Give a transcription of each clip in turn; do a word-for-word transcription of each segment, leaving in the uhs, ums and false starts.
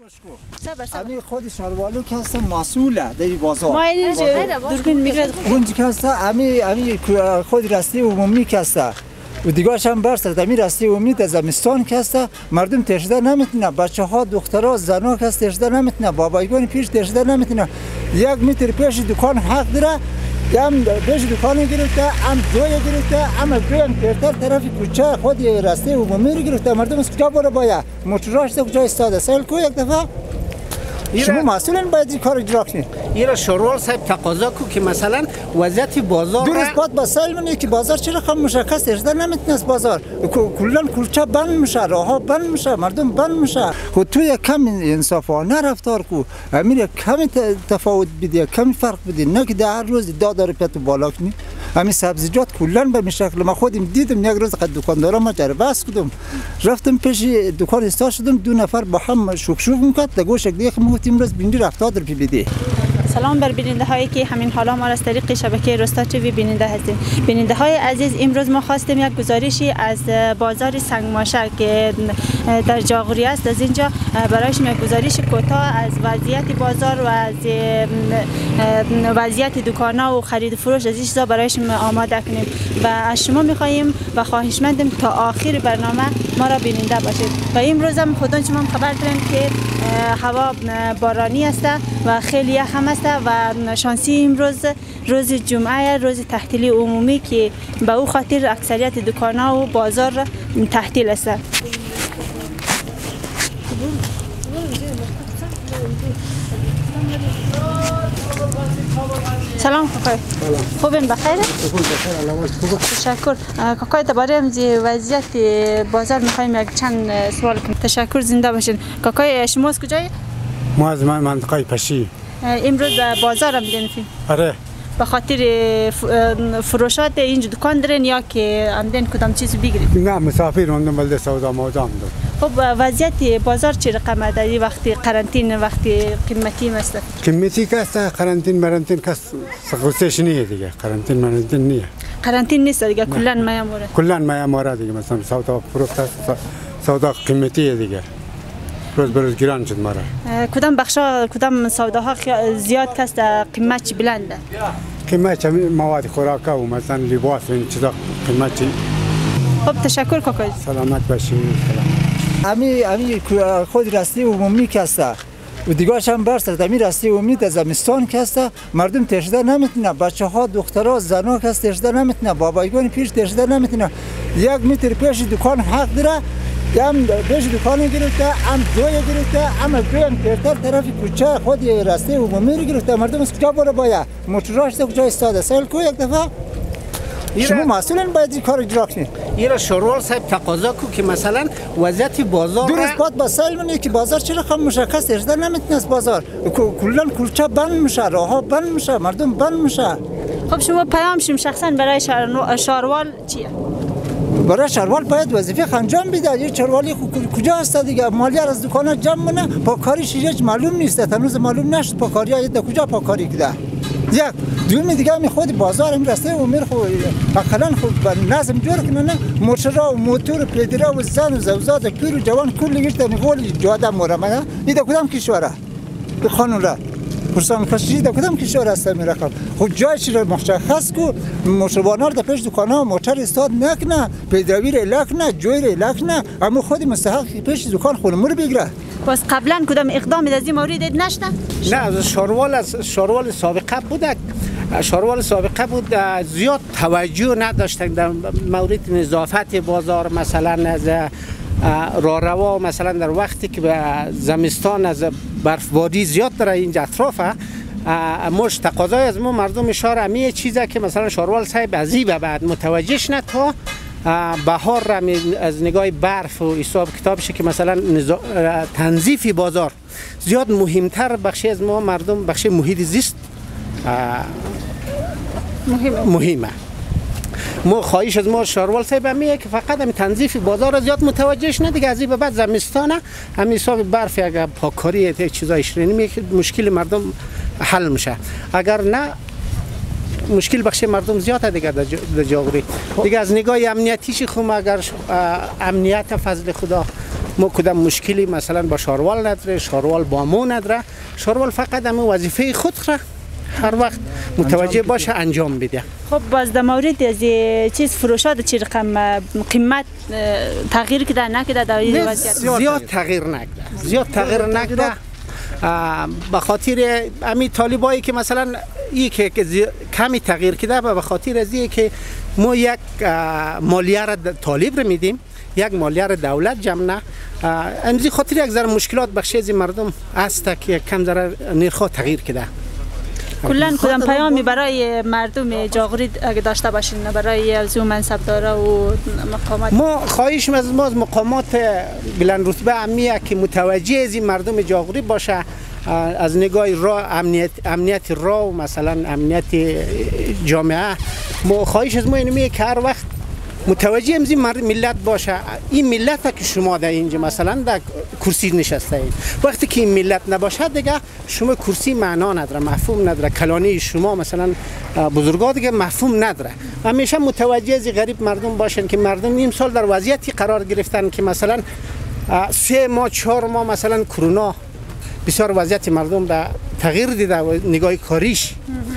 امی خود شاروالو که هست مسئوله در بازار. ما اینجا دوربین میگرد. اونجا که هست امی امی خود راستی عمومی که هست. و دیگرش هم برسر دمی راستی عمومی در زمستان که هست مردم ترشده نمیتونه، بچه ها دخترها زنها که هست ترشده نمیتونه، بابایگان پیش ترشده نمیتونه. یک متر پیش دکان حق داره. هم پیش دکانی گرفته، هم دوی گرفته، هم دوی هم کرتر طرف کوچه خود راستی عمومی رو گرفته. مردم از کجا بره باید؟ موتوراش تا کجا استاده؟ سال کو یک دفعه شما مسئولین باید این کار اجرا کنید. ایرا شروال صاحب تقاضا کو که مثلا وضعیت بازار درست باید با سال منه که بازار چرا خم مشخص ترشده نمیتونه بازار کلان کلچه بند میشه، راه بند میشه، مردم بند میشه. خود تو یک کم انصافانه رفتار کو امیر کمی تفاوت بده، کمی فرق بده، نه که در روز دادار پت بالا کنی. همین سبزیجات کلان به شکل ما خودم دیدم. یک روز قد دکاندارا ما جربه کردم، رفتم پیش دکان استاد شدم، دو نفر با هم شوک شوک میکرد تا گوش دیگه گفتیم روز بینی رفتار در پی بده. سلام بر بیننده هایی که همین حالا ما را از طریق شبکه راستا تیوی بیننده هستیم. بیننده های عزیز، امروز ما خواستیم یک گزارشی از بازار سنگماشه که در جاغوری است از اینجا برایشون یک گزارش کوتاه از وضعیت بازار و از وضعیت دکان‌ها و خرید فروش از این چیزا برایشون آماده کنیم و از شما می‌خواهیم و خواهشمندیم تا آخر برنامه ما را بیننده باشید. و امروز هم خودتون شما خبر داریم که هوا بارانی است و خیلی یخ هم است و شانسی امروز روز جمعه روز تعطیلی عمومی که به او خاطر اکثریت دکان‌ها و بازار تعطیل است. سلام کاکای. خوبین بخیر؟ خوب بخیر علامت خوب. تشکر. کاکای درباره وضعیت بازار می‌خوایم یک چند سوال کنیم. تشکر، زنده باشین. کاکای شما از کجایی؟ ما از منطقه پشی. امروز بازار هم دیدین؟ آره. به خاطر فروشات اینجا دکان دارین یا که عمدن کدام چیز بگیرید؟ نه مسافر اومدم بلده سودا موزام دو. خب وضعیت بازار چه رقمه داری وقتی قرنطین وقتی قیمتی است؟ قیمتی که است قرنطین مرنطین کس سقوسش نیه دیگه. قرنطین مرنطین نیه. قرنطین نیست دیگه، کلن میاموره. کلن میاموره دیگه. مثلا سودا فروخت است، سودا قیمتی دیگه. روز بروز گران شد مرا. کدام بخشا کدام سوداها زیاد کست قیمت چی بلنده؟ قیمت مواد خوراکه و مثلا لباس و این چیزا قیمت چی. خب تشکر کاکای. سلامت باشید. امی امی خود راستی عمومی که هست و دیگرش هم برسر دمی راستی عمومی در زمستان که هست مردم ترشده نمیتونه، بچه ها دخترها زنها که هست ترشده نمیتونه، بابایگان پیش ترشده نمیتونه. یک متر پیش دکان حق داره. هم پیش دکانی گرفته، هم دوی گرفته، هم دوی هم کرتر طرف کوچه خود راستی عمومی رو گرفته. مردم از کجا بره باید؟ موتوراش تا کجا استاده؟ سال کو یک دفعه شما مسئولین باید این کار اجرا کنید. ایرا شروال صاحب تقاضا کو که مثلا وضعیت بازار درست باید با سال منه که بازار چرا خم مشخص ترشده نمیتونه بازار کلان کلچه بند میشه، راه بند میشه، مردم بند میشه. خب شما پیام شما شخصا برای شاروال چیه؟ برای شاروال باید وظیفه انجام بده. یه شاروالی کجا هست دیگه؟ مالیار از دکانات جمع منه، پاکاریش هیچ معلوم نیست. هنوز معلوم نشد پاکاری‌ها یه کجا پاکاری کرده. یک دوم دیگه می خود بازار این راسته عمر خو اقلا خود نظم جور کنه. موتورا و موتور پیدرا و زن و زوجات پیر و جوان کلی گشت نگول جاده مورمه. ایده کدام کشوره؟ به خانون را پرسان کشی ده کدام کشور است می رقم. خود جایش را مشخص کو مشروبانار در پیش دکان‌ها موتور استاد نکنه، پیداوی را لکنه، جوی را لکنه، اما خود مستحق پیش دکان خودمون رو بگیره. پس قبلا کدام اقدامی از این مورد دید نشده؟ نه از شاروال از شاروال سابقه بوده. شاروال سابقه بود زیاد توجه نداشتن در مورد نظافت بازار. مثلا از راه مثلا در وقتی که به زمستان از برفباری زیاد در اینجا اطرافه مش تقاضای از ما مردم شهر امی چیزه که مثلا شاروال صاحب عزیبه بعد متوجهش نه تا بهار را از نگاه برف و حساب کتابشه که مثلا تنظیف بازار زیاد مهمتر بخشی از ما مردم بخشی محیط زیست مهمه مهمه. ما خواهش از ما شاروال صاحب میگه که فقط هم تنظیف بازار را زیاد متوجهش نه دیگه. از این به بعد زمستانه هم حساب برف اگر پاککاری یک چیزای شیرینی میگه مشکل مردم حل میشه. اگر نه مشکل بخش مردم زیاده دیگه در جاغوری دیگه. از نگاه امنیتیش خوم اگر امنیت فضل خدا ما کدام مشکلی مثلا با شاروال نداره، شاروال با مو نداره. شاروال فقط هم وظیفه خود را هر وقت متوجه باشه انجام بده. خب باز در مورد از چیز فروشات چی رقم قیمت تغییر کده نکده در این وضعیت؟ زیاد تغییر نکده، زیاد تغییر نکده. به خاطر امی طالبایی که مثلا ای که کمی تغییر کرده به خاطر از اینه که ما یک مالیه را طالب رو میدیم، یک مالیه را دولت جمع نه. امروز خاطر یک ذره مشکلات بخشی از مردم است که کم ذره نرخ تغییر کرده. کلا کدام پیامی برای مردم جاغوری اگه داشته باشین برای از اون منصبدارا و مقامات؟ ما خواهش از ما از مقامات بلند رتبه امیه که متوجه از این مردم جاغوری باشه، از نگاه راه امنیت امنیت راه و مثلا امنیت جامعه. ما خواهش از ما اینه که هر وقت متوجه از این ملت باشه. این ملت که شما در اینجا مثلا در کرسی نشسته اید، وقتی که این ملت نباشه دیگه شما کرسی معنا نداره، مفهوم نداره. کلانی شما مثلا بزرگا دیگه مفهوم نداره. همیشه متوجه از غریب مردم باشن که مردم این سال در وضعیتی قرار گرفتن که مثلا سه ماه چهار ماه مثلا کرونا بسیار وضعیت مردم را تغییر دیده و نگاه کاریش.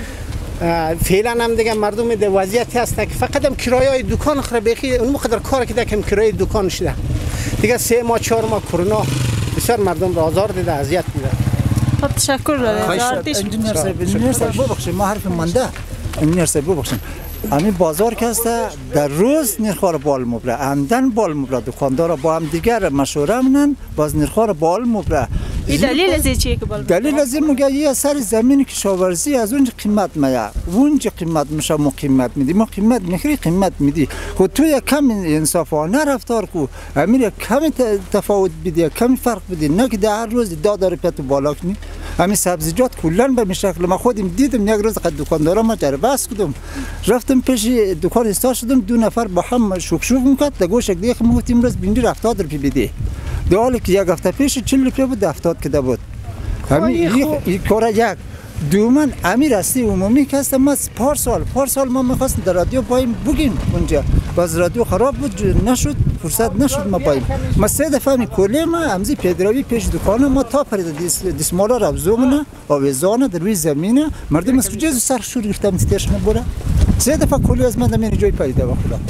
فعلا هم دیگه مردم در وضعیتی هست که فقط هم کرایه دکان خره بخی اون مقدر کار که کم کرایه دکان شده دیگه. سه ماه چهار ماه کرونا بسیار مردم را آزار دیده، اذیت دیده. خب تشکر. انجینیر صاحب انجینیر صاحب ببخشید ما حرف مانده. انجینیر صاحب ببخشید امی بازار که است در روز نرخ‌ها بال مبره عمدن بال مبره دکاندارا با هم دیگر مشوره منن باز نرخ‌ها بال مبره. این دلیل از چیه که بال مبره؟ دلیل از این میگه یه سر زمین کشاورزی از اونجا قیمت میاد اونجا قیمت میشه ما قیمت میدی ما قیمت میخری قیمت میدی. خود تو یک کم انصافانه رفتار کو امیر کم تفاوت بدی کم فرق بدی نه که در روز دادار پت بالا کنی. همین سبزیجات کلا به شکل ما خودم دیدم یک روز قد دکاندارا ما جربه کردم رفتم پیش دکان استاد شدم دو نفر با هم شوک شوک میکرد در گوش یک دیگه ما امروز بینی هفتاد روپیه بدی در حالی که یک هفته پیش چهل روپیه بود هفتاد کده بود. همین این کار یک دومن امیر راستی عمومی که است ما پارسال پارسال ما می‌خواستیم در رادیو بایم بگیم اونجا باز رادیو خراب بود نشد فرصت نشد ما بایم ما سه دفعه می کلی ما امزی پیدروی پیش دکان ما تا پرید دسمالا را بزومنا آویزانه در روی زمینه مردم از کجا سر شور گرفتم تیش نبوده سه دفعه کلی از من در جای پیدا با خدا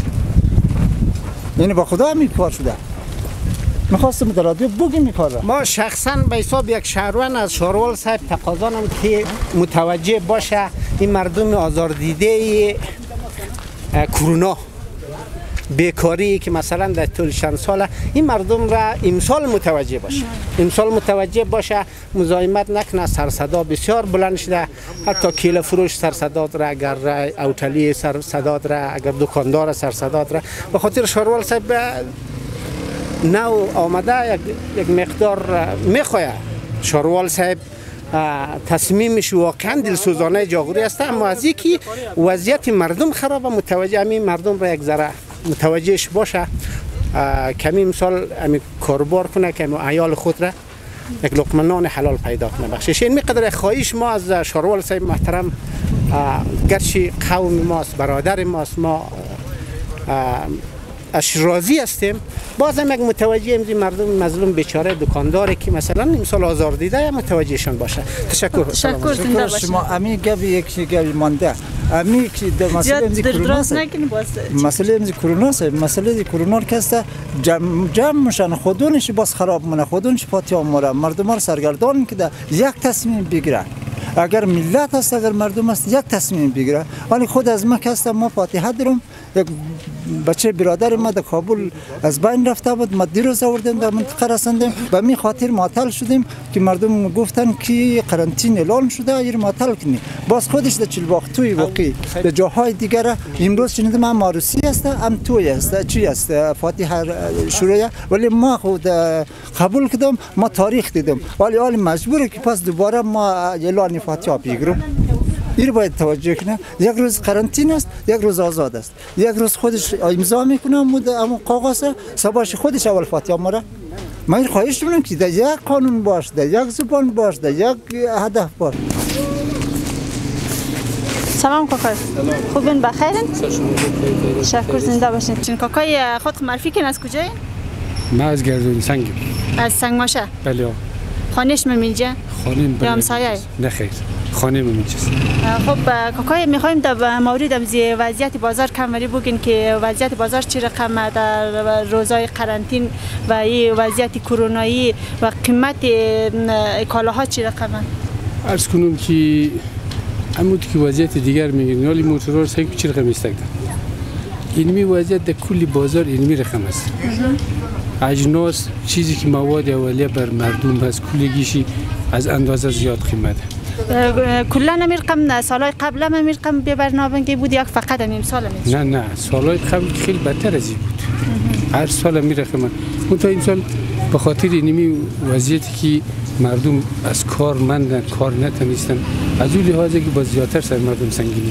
یعنی با خدا می کار شده. میخواستم در رادیو بگیم میکاره. ما شخصا به حساب یک شهروند از شاروال صاحب تقاضانم که متوجه باشه این مردم آزاردیده کرونا بیکاری که مثلا در طول چند ساله این مردم را امسال متوجه باشه امسال متوجه باشه مزاحمت نکنه. سرصدا بسیار بلند شده حتی کیله فروش سرصدا داره اگر اوتلی سرصدا داره اگر دکاندار سرصدا داره. به خاطر شاروال صاحب نو آمده یک, یک مقدار میخواه شاروال صاحب تصمیمش واقعا دلسوزانه جاغوری است اما از یکی وضعیت مردم خراب متوجه همین مردم را یک ذره متوجهش باشه کمی مثال همین کاربار کنه که عیال خود را یک لقمه نان حلال پیدا کنه بخشش. این مقدار خواهش ما از شاروال صاحب محترم گرچه قوم ماست برادر ماست ما اشرازی هستیم بازم یک متوجه امروز مردم مظلوم بیچاره دکانداری که مثلا امسال آزار دیده متوجهشان باشه. تشکر. تشکر زنده باشید. شما امی گپ یک گپ مانده امی که در مسئله امروز کرونا است مسئله امروز کرونا است مسئله کرونا که است جمع جمع میشن خودونش باز خراب مونه خودونش پاتیا مره مردم را سرگردان کده یک تصمیم بگیرن اگر ملت است اگر مردم است یک تصمیم بگیره. ولی خود از ما که هستم ما فاتحه دارم یک بچه برادر ما در کابل از بین رفته بود ما دیروز آوردیم در منطقه رساندیم به می خاطر معطل شدیم که مردم گفتن که قرنطینه اعلان شده ایر معطل کنی باز خودش در چلباغ توی واقعی به جاهای دیگر امروز شنیدم هم عروسی است هم توی است چی است فاتحه شروع ولی ما خود قبول کردم ما تاریخ دیدم ولی حال مجبوره که پس دوباره ما اعلان فاتحه بگیرم. این باید توجه کنه یک روز قرنطینه است یک روز آزاد است یک روز خودش امضا میکنه اما کاغذ سباش خودش اول فاتحه مره. من خواهش میکنم که در یک قانون باش در یک زبان باش در یک هدف باش. سلام کاکا خوبین بخیرین؟ تشکر زنده باشین. چون کاکای خود معرفی کن از کجایی؟ من از گردون سنگم. از سنگماشه؟ بله. خانهش من اینجا؟ خانه یا همسایه؟ نه خیر. خانه من اینجاست. خب کاکای میخوایم در مورد امزی وضعیت بازار کم ولی بگین که وضعیت بازار چی رقمه در روزهای قرنطین و این وضعیت کرونایی و قیمت کالاها چی رقمه؟ عرض کنم که عمود که وضعیت دیگر میگیرن ولی موتورها سنگ چی رقم استگدن. اینمی وضعیت در کلی بازار اینمی رقم است. اجناس چیزی که مواد اولیه بر مردم هست کلیگیشی از اندازه زیاد قیمته. کلا نمیرقم سالهای قبل هم نمیرقم به برنامه بود یک فقط همین سال میشه. نه نه سالهای قبل خیلی بدتر از این بود. هر سال میرقم. اون تا این سال به خاطر اینمی وضعیتی که مردم از کار مندن کار نتونستن از اون لحاظی که با زیادتر سر مردم سنگینی.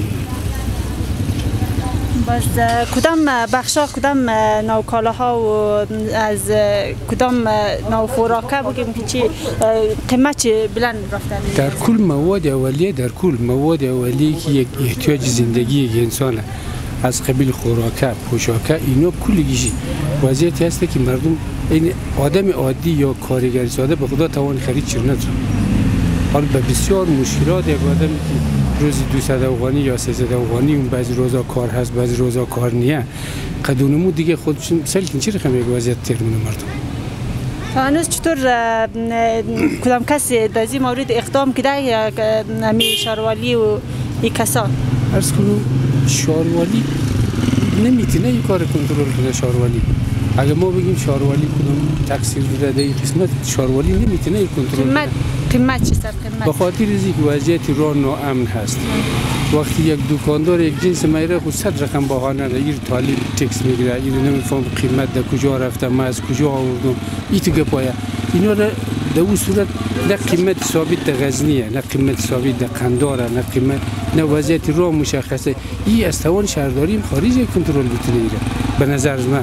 باز کدام بخشا کدام نوع کالاها و از کدام نوع خوراکه بگیم که چی قیمت بلند رفتن؟ در کل مواد اولیه در کل مواد اولیه که یک احتیاج زندگی یک انسانه از قبیل خوراکه پوشاکه اینا کلیگیشی وضعیتی هست که مردم این آدم عادی یا کارگر ساده به خدا توان خرید چیز نداره. حالا به بسیار مشکلات یک آدمی که روزی دویست افغانی یا سیصد افغانی اون بعضی روزا کار هست بعضی روزا کار نیه قدونمو دیگه خودشون سلکین چی رقم یک وضعیت ترمون مردم. هنوز چطور کدام کسی در این مورد اقدام کرده یا همی شاروالی و این کسا؟ عرض کنم شاروالی نمیتونه این کار کنترل کنه شاروالی. اگه ما بگیم شاروالی کدام تقصیر داده در این قسمت شاروالی نمیتونه این کنترل کنه. قیمت چی سر قیمت؟ به خاطر اینکه وضعیت راه ناامن هست. وقتی یک دکاندار یک جنس میره خود صد رقم بهانه داره این طالب تکس میگیره این نمیفهم قیمت در کجا رفتم من از کجا آوردم این تو گپایا اینا را در اون صورت نه قیمت ثابت در غزنیه نه قیمت ثابت در قنداره نه قیمت نه وضعیت راه مشخصه این از توان شهرداری خارج کنترل میتونه ایره به نظر من.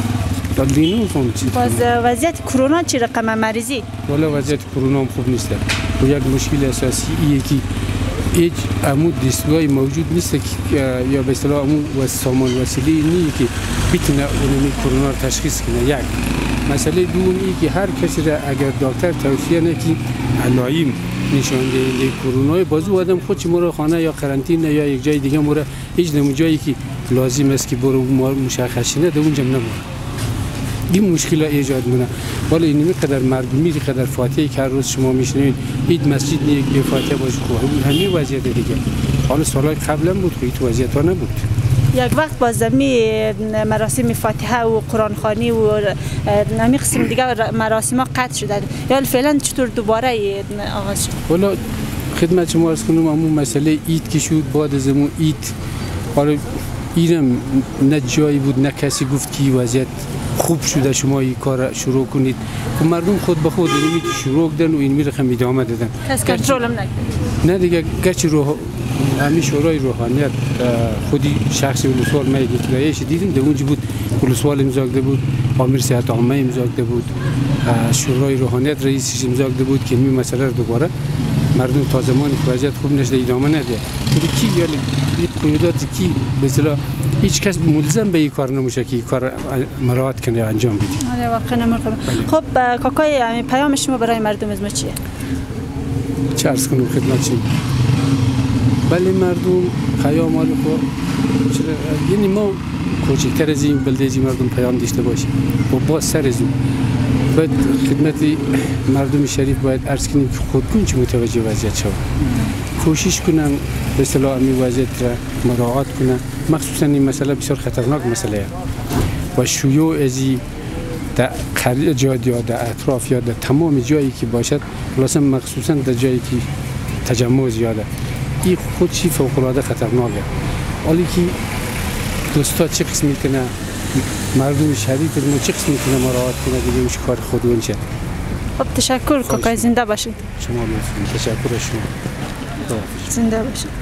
باز وضعیت کرونا چی رقم مریضی؟ والا وضعیت کرونا هم خوب نیست و یک مشکل اساسی ایه که هیچ عمود دستگاهی موجود نیست که یا به اصطلاح عمود و سامان وسیله نیه که بتونه اونمی کرونا رو تشخیص کنه. یک مسئله دوم ای که هر کسی را اگر دکتر توصیه نکنه علائم نشان دهنده کرونا بازو آدم خودش مورا خانه یا قرنطینه یا یک جای دیگه مورا هیچ نمو جایی که لازم است که برو مشخص نه در اونجا نموره. این مشکل ایجاد مونه. ولی اینمی قدر مردمی قدر فاتحه که هر روز شما میشنوید عید مسجد نیک به فاتحه باشه خوب همین وضعیت دیگه. حالا سالهای قبلا بود که این وضعیت ها نبود. یک وقت با زمی مراسم فاتحه و قرآن خوانی و نمی قسم دیگه مراسم ها قطع شده یا فعلا چطور دوباره آغاز شد؟ والا خدمت شما عرض کنم همون مسئله عید که شد بعد از همون عید حالا ایرم نه جایی بود نه کسی گفت که وضعیت خوب شده شما این کار شروع کنید که مردم خود به خود اینمی شروع کردن و اینمی رقم ادامه دادن. کس کنترل هم نکرد. نه دیگه گچ روح همین شورای روحانیت خودی شخصی ولسوال ما یک دیدیم در اونجا بود ولسوال امضا کرده بود آمر صحت عامه امضا کرده بود شورای روحانیت رئیسش امضا کرده بود که این مسئله رو دوباره مردم تا زمانی که وضعیت خوب نشده ادامه نده. کی یعنی قیودات کی به اصطلاح هیچ کس ملزم به این کار نمیشه که این کار مراعات کنه انجام بده. آره واقعا نمی‌خوام. خب کاکای پیام شما برای مردم از ما چیه؟ چه عرض کنم خدمت شما؟ بله مردم پیام رو یعنی ما کوچکتر از این بلده مردم پیام داشته باشیم و با سر از اون باید خدمت مردم شریف باید عرض کنیم که خودکن چه متوجه وضعیت شود کوشش کنن به اصطلاح این وضعیت را مراعات کنن مخصوصا این مسئله بسیار خطرناک مسئله است و شیوع ازی در قریه جاد یا در اطراف یا در تمام جایی که باشد خلاصا مخصوصا در جایی که تجمع زیاده این خودشی فوق العاده خطرناکه. حالی که دوستا چه قسمی کنه مردم شریف ما چه قسمی کنه مراعات کنه دیگه میشه کار خودمون شه. خب تشکر کاکای زنده باشید. شما لطفاً تشکر شما. زنده باشید.